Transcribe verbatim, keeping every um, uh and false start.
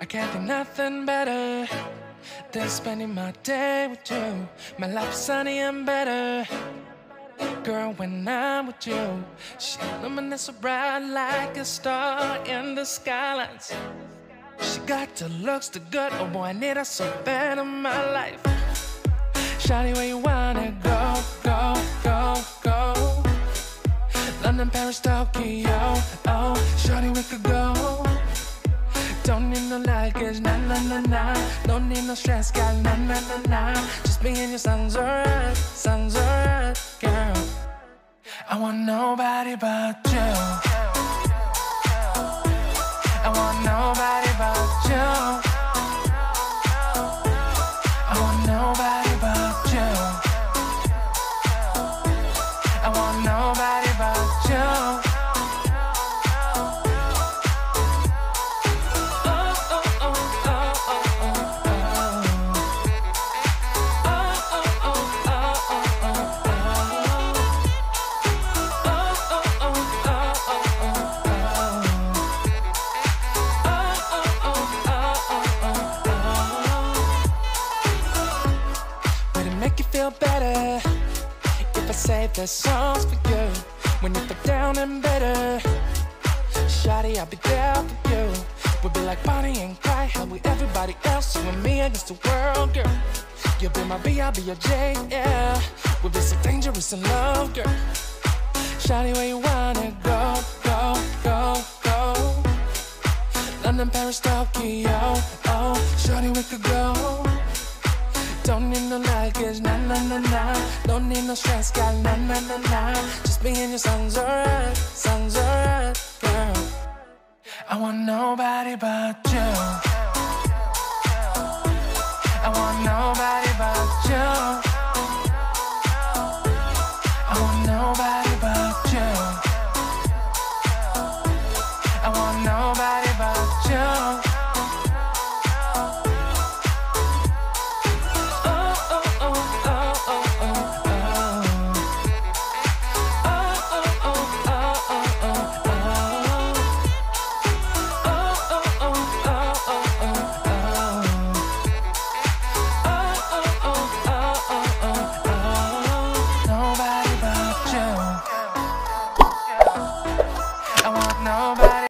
I can't think nothing better than spending my day with you. My life's sunny and better, girl, when I'm with you. She illuminates so bright like a star in the skylines. She got the looks, the good, oh boy, I need her so bad in my life. Shawty, where you wanna go, go, go, go? London, Paris, Tokyo, oh, shawty, we could go. Don't need no luggage, nah, nah, nah, nah. Don't need no stress, girl, nah, nah, nah, nah. Just me and you sounds alright, sounds alright, girl. I want nobody but you. I want nobody but you. I want nobody but you. I want nobody but you. Better if I say the songs for you when you feel down and bitter. Shawty, I'll be there for you. We'll be like Bonnie and Clyde, how we everybody else, you and me against the world, girl. You'll be my B, I'll be your J, yeah. We'll be so dangerous in love, girl. Shawty, where you wanna go, go, go, go? London, Paris, Tokyo, oh, shawty, we could go. Don't need no luggage, nah, nah, nah, nah. Don't need no stress, girl, nah, nah, nah, nah. Just me and you sounds alright, sounds alright, girl. I want nobody but you.